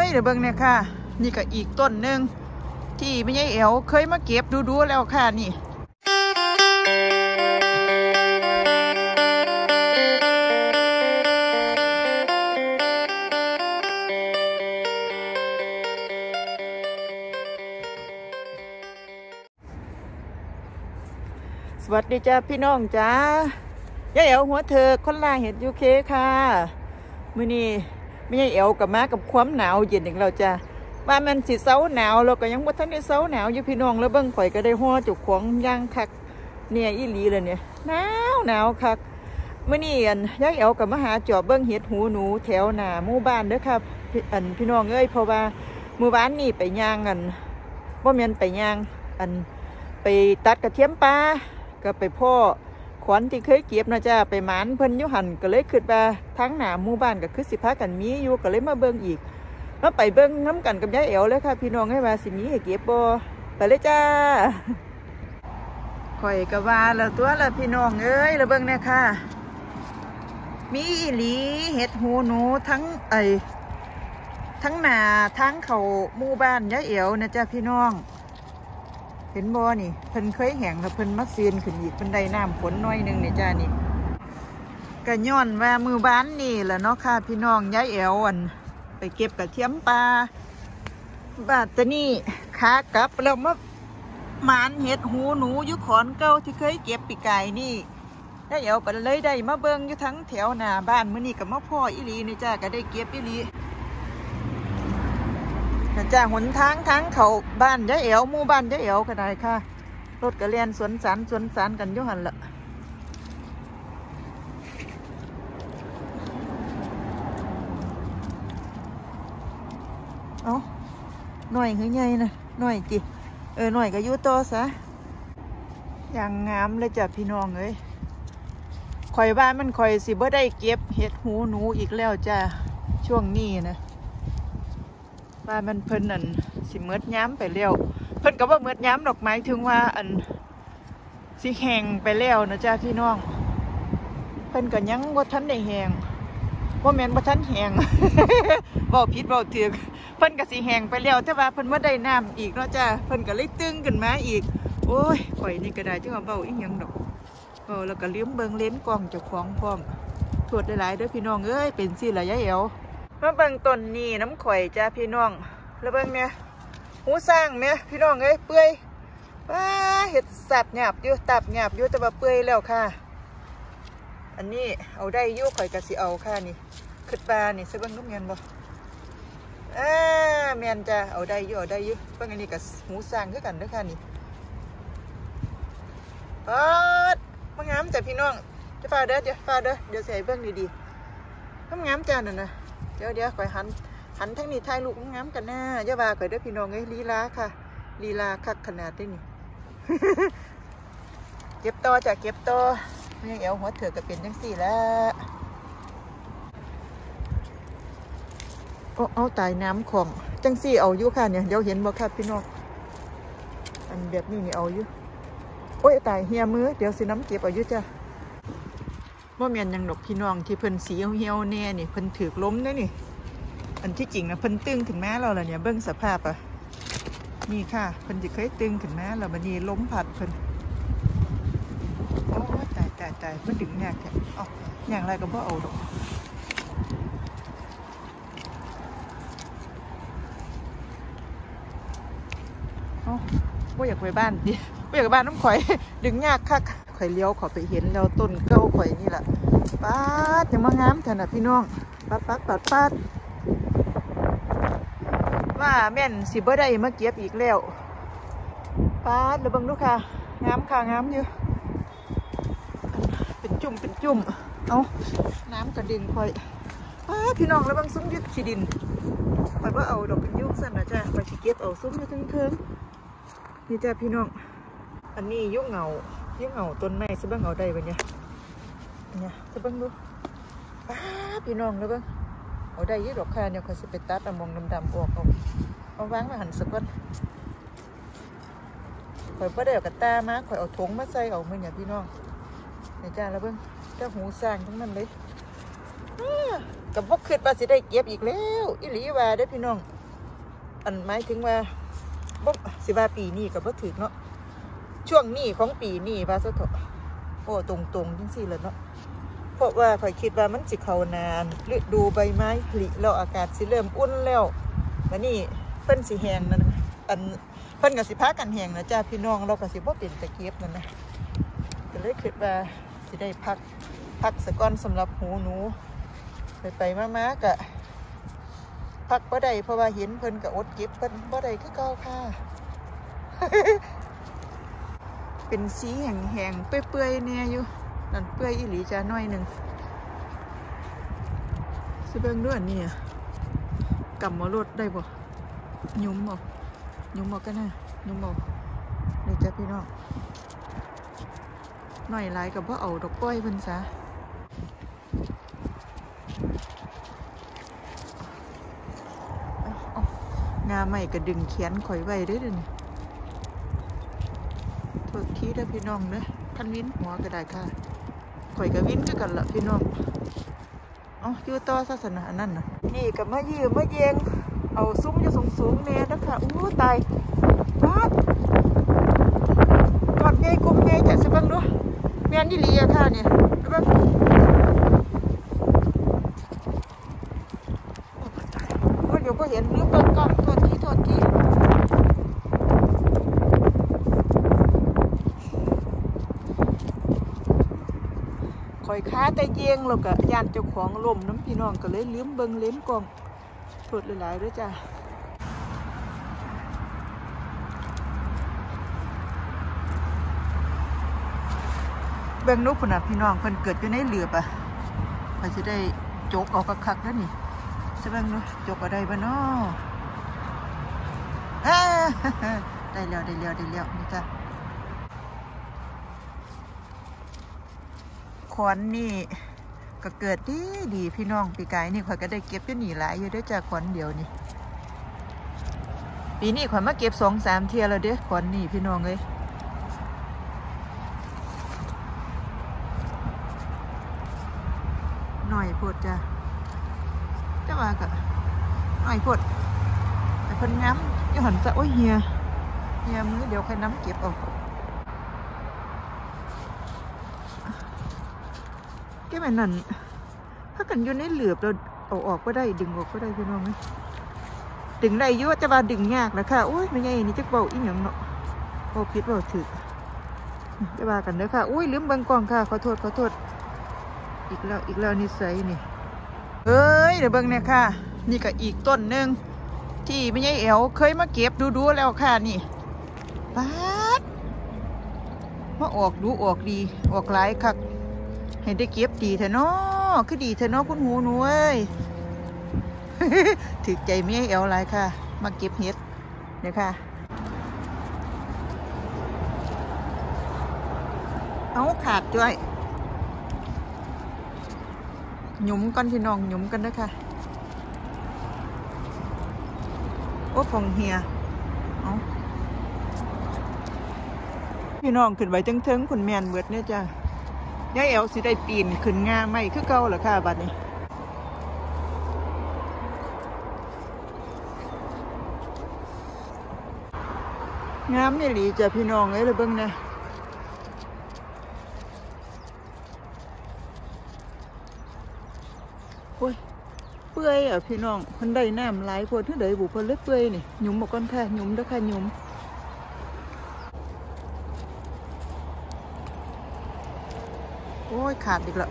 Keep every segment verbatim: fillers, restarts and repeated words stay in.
เดี๋ยวเบิ่งเนี่ยค่ะนี่ก็อีกต้นหนึ่งที่ไม่ใช่เอวเคยมาเก็บดูๆแล้วค่ะนี่สวัสดีจ้าพี่น้องจ้ายายเอ๋วหัวเธอคนลาเห็ดยูเคค่ะมื้อนี้ไม่ใช่เอ๋วกับมากับความหนาวเย็นอย่างเราจ้าว่ามันสิเซาหนาวเราก็ยังบ่ทันได้เซาหนาวอยู่พี่น้องแล้วเบิ่งข่อยก็ได้ห่อจุกของย่างคักเนี่ยอีหลีเลยเนี่ยหนาวหนาวคักมื้อนี้อันยายเอ๋วกับมาหาจอบเบิ่งเห็ดหูหนูแถวหน้าหมู่บ้านเด้อครับอันพี่น้องเอ้ยเพราะว่าหมู่บ้านนี่ไปย่างกันบ่แม่นไปย่างอันไปตัดกระเทียมปลาก็ไปพ่อขวัญที่เคยเก็บนะจ้าไปหมานเพิ่นยุหันก็เลยขึ้นมาทั้งหน้าหมู่บ้านก็คือสิพากันมีอยู่ก็เลยมาเบิ่งอีกแล้วไปเบิ่งน้ำกันกับยายเอ๋วเลยค่ะพี่น้องให้มาสิมีให้เก็บบ่ไปเลยจ้าข่อยก็ว่าแล้วตัวละพี่น้องเอ้ยแล้วเบิ่งเนี่ยค่ะมีอีหลีเห็ดหูหนูทั้งไอทั้งหน้าทั้งเขาหมู่บ้านยายเอ๋วนะจ้าพี่น้องเห็นบ่นี่เพิ่นเคยแห้งแล้วเพิ่นมาซีนขึ้นอีกเพิ่นได้น้ำฝนน้อยนึงนี่จ้านี่ก็ย้อนว่ามือบ้านนี่แหละเนาะค่ะพี่น้องยายเอ๋วอันไปเก็บกระเทียมปลาบาดตะนี่ขากลับแล้วมาหมานเห็ดหูหนูอยู่ขอนเก่าที่เคยเก็บปีกายนี่ยายเอ๋วก็เลยได้มาเบิ่งอยู่ทั้งแถวหน้าบ้านมื้อนี้ก็มาพ่ออีหลีนี่จ้าก็ได้เก็บอีหลีจ้าหนทางทางเขาบ้านยายเอ๋วหมู่บ้านยายเอ๋วก็ได้ค่ะรถกระเลียนสวนสารสวนสารกันอยู่หันละเอาหน่อยคือไงนะหน่อยจิเออหน่อยก็อยู่ต่อซะอย่างงามเลยจ้ะพี่น้องเอ้ยข่อยบ้านมันข่อยสิบ่ได้เก็บเห็ดหูหนูอีกแล้วจ้ะช่วงนี้นะบ้านมันเพิ่นอันสิเมือดย้ำไปแล้วเพิ่นก็ว่าเมือดย้ำดอกไม้ถึงว่าอันสิแห้งไปแล้วนะจ้าพี่น้องเพิ่นก็ยังว่าทันได้แห้งว่าแม่นว่าทันแห้งเว้าผิดเว้าถูกเพิ่นก็สิแห้งไปแล้วแต่ว่าเพิ่นบ่ได้น้ำอีกเนาะจ้าเพิ่นก็เลยตึงขึ้นมาอีกโอ้ยข่อยนี่ก็ได้จังว่าเว้าอีหยังดอกเออแล้วก็ลืมเบิ่งเลนส์กล้องเจ้าของพร้อมโทษหลายๆเด้อพี่น้องเอ้ยเป็นสิล่ะยายเอ๋วมาเบิ่งต้นนี้น้ำข่อยจ้าพี่น้องแล้วเบิ่งเนี่ยหูสร้างเนี่ยพี่น้องเอ้ยเปื่อยว้าเห็ดสับหยาบอยู่ตับหยาบอยู่แต่ว่าเปื่อยแล้วค่ะอันนี้เอาได้ยุ่ข่อยกะสิเอาค่ะนี่ขึ้นปลานี่ใช่เบิ่งนุ่มเงินบ่อ่าแมนจ้าเอาได้ยุ่เอาได้ยุ่เบิ่งอันนี้กับหูสร้างคือกันเด้อค่ะนี่ป๊อดมางามจ้ะพี่น้องจะฟ้าเด้อเดี๋ยวฟ้าเด้อเดี๋ยวใส่เบิ่งดีๆงามจ้านั่นนะเดี๋ยวเดี๋ยวข่อยหันหันทั้งนี้ถ่ายลูกงามกันหน้าอย่าว่าข่อยเด้อพี่น้องเอ้ยลีลาค่ะลีลาคักขนาดนี้นี่ เก็บต่อจ้ะเก็บต่อไม่ยังเอวหัวเถื่อก็เป็นจังสี่แล้วโอ้เอาตายน้ำของจังสี่เอาอยู่ค่ะเนี่ยเดี๋ยวเห็นบ่ค่ะพี่น้องอันแบบนี้นี่เอาอยู่โอ้ยตายเหี่ยมือเดี๋ยวสิน้ำเก็บเอาอยู่จ้ะว่าเมียนยังดอกพี่น้องที่เพิ่นสีเหี่ยวๆแน่นี่เพิ่นถือล้มด้วยนี่อันที่จริงนะเพิ่นตึงถึงแม้เราละเนี่ยเบิ้งสภาพอ่ะนี่ค่ะเพิ่นจะเคยตึงถึงแม้เราบัดนี้ล้มผัดเพิ่นโอ้ตายตายตายเพิ่นดึงยากแค่อ๋ออย่างไรก็บ่เอาดอกอ๋อบ่อยากไปบ้านดิบ่อยากไปบ้านน้ำข่อยดึงยากคักข่อยเลี้ยวขอไปเห็นแล้วต้นเก้าข่อยนี่แหละป้าดจะมางามขนาดพี่น้องปัดปัดปัดปัดว่าแม่นสิบ่ได้มาเก็บอีกแล้วป้าดเดี๋ยวบังดูค่ะงามค่ะงามอยู่เป็นจุ่มเป็นจุ่มเอาน้ำกระดิ่งคอยป้าพี่น้องแล้วบังซุ้มยึดขี้ดินคอยว่าเอาดอกเป็นยุกสั้นนะจ้าคอยสิเก็บเอาซุ้มอยู่เทิงๆนี่จ้าพี่น้องอันนี้ยุกเงายุกเงาต้นไม้ซะบังเอาได้ปะเนี่ยเนี่ยซะบังดูป้าพี่น้องแล้วบังเอาได้ยี่ดอกค่ะเนี่ยคอยสิไปตัดเอามองดำๆออกเอาเอาวางมาหันสักก้อนข่อยบ่ได้เอากระตามาข่อยเอาถุงมาใส่เอาเมื่อเนี่ยพี่น้องเนี่ยจ้าแล้วเบิ้งเจ้าหูสร้างทั้งนั้นเลยกับพวกขึ้นมาสิได้เก็บอีกแล้วอีหลีว่าได้พี่น้องอันหมายถึงว่าบ่สิว่าปีนี้ก็บ่ถึกเนาะช่วงนี้ของปีนี้ว่าซะเถอะโอ้ตรงๆจังซี่เลยเนาะเพราะว่าข่อยคิดว่ามันสิเข้านานฤดูใบไม้ผลิแล้วอากาศสิเริ่มอุ่นแล้วบัดนี้เพิ่นสิแห้งนั่นอันเพิ่นก็สิพากันแห้งนะจ้าพี่น้องเราก็สิบ่เป็นตะเก็บนั่นนะก็เลยคิดว่าสิได้พักพักสะก่อนสำหรับหูหนูไปไปมาๆก็พักบ่ได้เพราะว่าเห็นเพิ่นก็อดเก็บเพิ่นบ่ได้คือเก่าค่ะ เป็นสีแห้งๆเปื่อยๆเนี่ยอยู่นั่นเปื่อยอีหลีจ้าน้อยหนึ่งสิเบิ่งด้วยนี่กำมารถได้บ่ยุ่มบ่ยุ่มบ่กันนะยุ่มบ่นี่จ้าพี่น้องหน่อยหลายกับว่าเอาดอกก้อยเพิ่นซะงาใหม่ก็ดึงเขียนข่อยไว้ด้วยดิโทษทีเด้อพี่น้องเด้อท่านวินหัวก็ได้ค่ะข่อยกับวินก็กันละพี่น้องอ๋ออยู่ต่อศาสนานั่นน่ะนี่กับมายืมมาเยงเอาซุ้มจะสูงสูงแน่นะคะอู้ตายบาดกอดเงยกุมเงยจะสิบังดูแม่นยี่หลีอะค่ะเนี่ยแบบโอ้เดี๋ยวก็เห็นลืมเปิดกล้องโทษทีโทษทีคอยค้าแต่เยียงแล้วก็ย่านเจ้าของลมน้ำพี่น้องก็เลยลืมเบิ้งเล้นกล้องโทษหลายๆด้วยจ้าเบิ่งนุ๊กคนน่ะพี่น้องเพิ่นเกิดอยู่ในเรือปะเพิ่นจะได้โจกออกคักๆแล้วนี่จะเบิ่งนุ๊กโจกเอาได้บ่เนาะได้แล้วได้แล้วได้แล้วนี่จ้ะขวัญนี่ก็เกิดดีดีพี่น้องปีกายนี่ข่อยก็ได้เก็บอยู่นี่หลายอยู่ด้วยจ้ะขวัญเดียวนี่ปีนี้ข่อยมาเก็บสองสามเที่ยแล้วเด้อขวัญนี่พี่น้องเลยหน่อยพดจ้ะจ้าว่าก็หน่อยพดแต่เพิ่นง้ำอยู่หันซะโอ้ยเฮียเฮียมือเดี๋ยวใครน้ำเก็บเอาแกแบบนั้นถ้ากันอยู่ในเหลือบเราเอาออกก็ได้ดึงออกก็ได้พี่น้องไหมดึงได้เยอะจะมาดึงยากนะค่ะโอ้ยไม่ไงนี่จะเบาอีหยังเนาะโอ้พิษเบาถือจะมากันเด้อค่ะอุ้ยลืมเบิ่งกล้องค่ะขอโทษขอโทษอีกแล้วอีกแล้วนิสัยนี่เฮ้ยเดี๋ยวเบิ่งเนี่ยค่ะนี่ก็อีกต้นหนึ่งที่ไม่ใช่เอวเคยมาเก็บดูๆแล้วค่ะนี่ป๊าดมาออกดูออกดีออกหลายคักเห็นได้เก็บดีเถอะเนาะคือดีเถอะเนาะคุณหูหนูเอ้ย ถือใจไม่เอวหลายค่ะมาเก็บเห็ดเนี่ยค่ะเอาขาดด้วยหยุมกันพี่น้องหยุมกันนะคะโอ้พองเฮียเอาพี่น้องขึ้นไปเทิงๆผลแมนเบิดเนี่ยจ้ะยายแอวสิได้ปีนขึ้นงาไม่คือเก่าเหรอค่ะบัดนี้งามนี่หลีจ้ะพี่น้องเอ้ยเลยเบิ่งนะโอ้ยเปื่อยอ่ะพี่น้องคนได้น้ำไหลพอที่ใดบุพเพเลยเปื่อยนี่หยุมมาก่อนค่ะหยุมเด้อค่ะหยุมโอ้ยขาดอีกแล้ว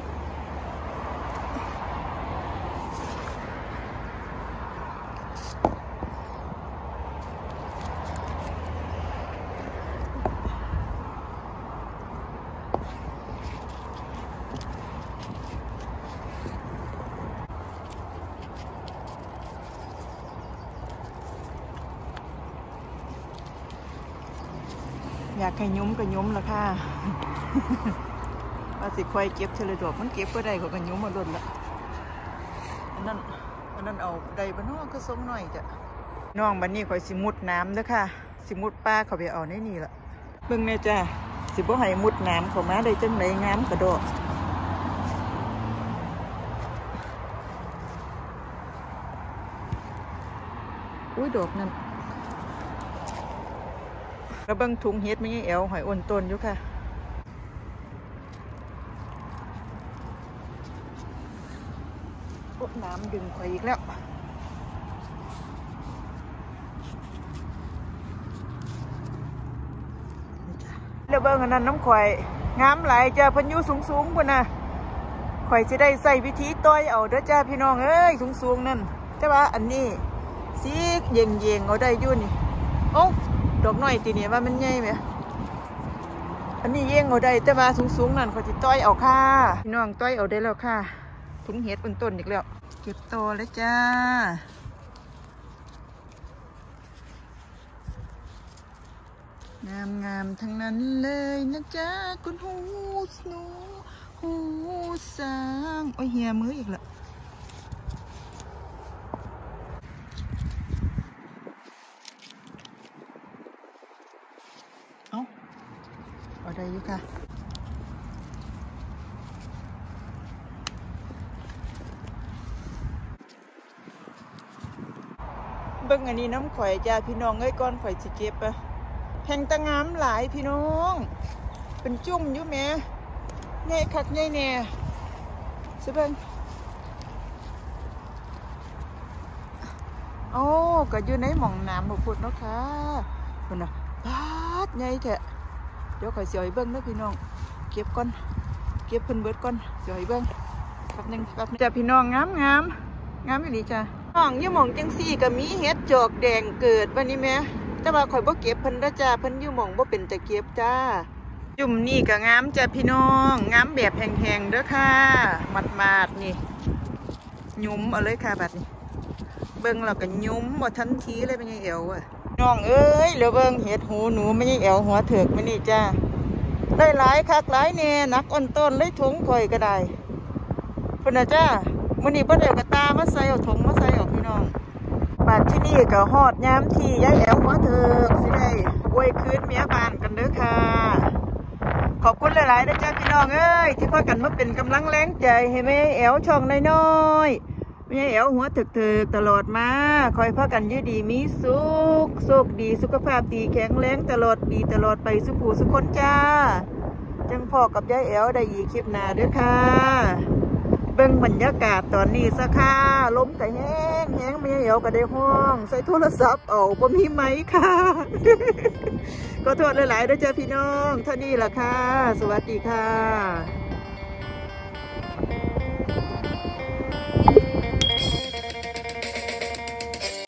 อยากให้ยุ้มก็ยุ้มละค่ะว่าสิควายเก็บเฉลยดอกมันเก็บก็ได้ก็กันยุ้มมาโดนละอันนั้นอันนั้นเอาได้บ้านนอกก็ส้มหน่อยจ้ะน้องบันนี้คอยสิมุดน้ำเด้อค่ะสิมุดปลาเขาไปเอาในนี่ละเบิ่งแม่จ้ะสิบ่ให้มุดน้ำเขามาได้จังไหนงามกระโดดอุ้ยดอกนั่นแล้วเบิ่งถุงเฮ็ดไม่ใช่แอวหอยอ่อนต้นอยู่ค่ะโอ้น้ำดึงข่อยอีกแล้วแล้วเบิ่งอันนั้นน้ำข่อยงามหลายจ้าเพิ่นอยู่สูงๆพุ่นน่ะข่อยจะได้ใส่วิธีต้อยเอาเด้อจ้าพี่น้องเอ้ยสูงๆนั่นแต่ว่าอันนี้สีเย็งๆเอาได้อยู่นี่โอ้ดอกน้อยตีนี่ว่ามันใหญ่ไหมอันนี้เย็งเอาได้แต่ว่าสูงๆนั่นข่อยจะต้อยเอาค่ะพี่น้องต้อยเอาได้แล้วค่ะถุงเห็ดต้นๆอีกแล้วเก็บโตเลยจ้างามงามทั้งนั้นเลยนะจ๊ะคุณหูสนูหูสางโอ้ยเฮียมืออีกละเอาเอาได้อยู่ค่ะเบิ่งอันนี้น้ำข่อยจ้าพี่น้องเอ้ยก้อนข่อยสิเก็บอะแพงตะงามหลายพี่น้องเป็นจุ่มอยู่แม่ใหญ่คักใหญ่แน่สิเบิ่งโอ้ก็อยู่ในหม่องน้ำบ่พุดเนาะค่ะเพิ่นน่ะปาดใหญ่แท้เดี๋ยวข่อยสิเอาให้เบิ่งเด้อพี่น้องเก็บก่อนเก็บเพิ่นเบิดก่อนสิเอาให้เบิ่งแป๊บนึงแป๊บนึงจ้าพี่น้องงามงามงามอีหลีจ้าน้องอยู่หม่องจังซี่ก็มีเห็ดจอกแดงเกิดบัดนี้แม่แต่ว่าข่อยบ่เก็บเพิ่นเด้อจ้าเพิ่นอยู่หม่องบ่เป็นตะเก็บจ้าจุ่มนี่ก็งามจ้าพี่น้องงามแบบแห้งๆเด้อค่ะมัดๆนี่ยุ่มเอาเลยค่ะบัดนี้เบิ่งแล้วก็ยุ่มบ่ทันทีเลยไม่ใช่เอวอ่ะน้องเอ้ยแล้วเบิ่งเห็ดหูหนูไม่ใช่เอวหัวเถิกมื้อนี้จ้าได้หลายคักหลายแน่นักอ่อนต้นเลยถุงข่อยก็ได้เพิ่นน่ะจ้ามื้อนี้บ่ได้เอากระตามาใส่เอาถุงมาใส่เอาพี่น้องบาดที่นี่ก็ฮอดยามที่ยายแอวหัวเถิกสิได้อวยคืนเมียบ้านกันเด้อค่ะขอบคุณหลายๆนะจ้าพี่น้องเอ้ยที่พากันมาเป็นกำลังแรงใจให้แม่แอวช่องน้อยๆแม่แอวหัวถึกๆตลอดมาคอยพากันยืดดีมีสุขโชคดีสุขภาพดีแข็งแรงตลอดดีตลอดไปสุขูสุขคนจ้าจังพ่อกับยายแอวได้อีกคลิปหน้าด้วยค่ะเบิ่งบรรยากาศตอนนี้สักค่ะลมแต่แห้งแห้งแม่แอวก็ได้ห้องใส่โทรศัพท์เอาบ่มีไหมค่ะก็โทษหลายๆด้วยจ้าพี่น้องเท่านี้ล่ะค่ะสวัสดีค่ะ